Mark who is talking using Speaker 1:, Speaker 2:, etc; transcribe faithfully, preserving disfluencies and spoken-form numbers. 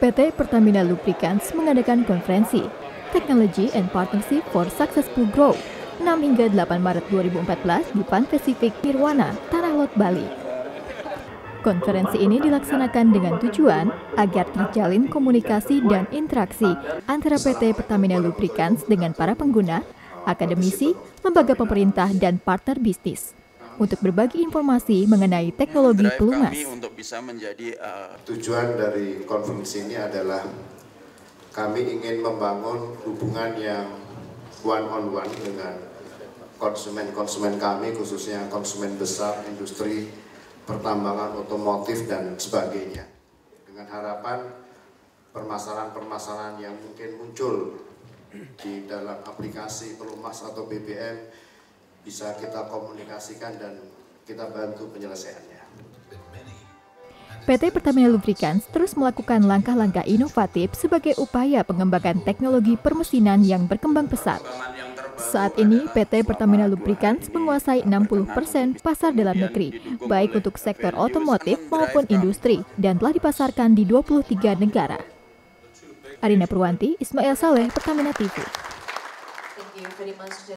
Speaker 1: P T Pertamina Lubricants mengadakan konferensi Technology and Partnership for Successful Growth enam hingga delapan Maret dua ribu empat belas di Pan Pacific Nirwana, Tanah Lot, Bali. Konferensi ini dilaksanakan dengan tujuan agar terjalin komunikasi dan interaksi antara P T Pertamina Lubricants dengan para pengguna, akademisi, lembaga pemerintah, dan partner bisnis untuk berbagi informasi mengenai teknologi pelumas.
Speaker 2: Untuk bisa menjadi, uh...
Speaker 3: Tujuan dari konferensi ini adalah kami ingin membangun hubungan yang one on one dengan konsumen-konsumen kami, khususnya konsumen besar, industri, pertambangan, otomotif, dan sebagainya. Dengan harapan permasalahan-permasalahan yang mungkin muncul di dalam aplikasi pelumas atau B B M bisa kita komunikasikan dan kita bantu penyelesaiannya.
Speaker 1: P T Pertamina Lubricants terus melakukan langkah-langkah inovatif sebagai upaya pengembangan teknologi permesinan yang berkembang pesat. Saat ini, P T Pertamina Lubricants menguasai enam puluh persen pasar dalam negeri, baik untuk sektor otomotif maupun industri, dan telah dipasarkan di dua puluh tiga negara. Arina Purwanti, Ismail Saleh, Pertamina T V.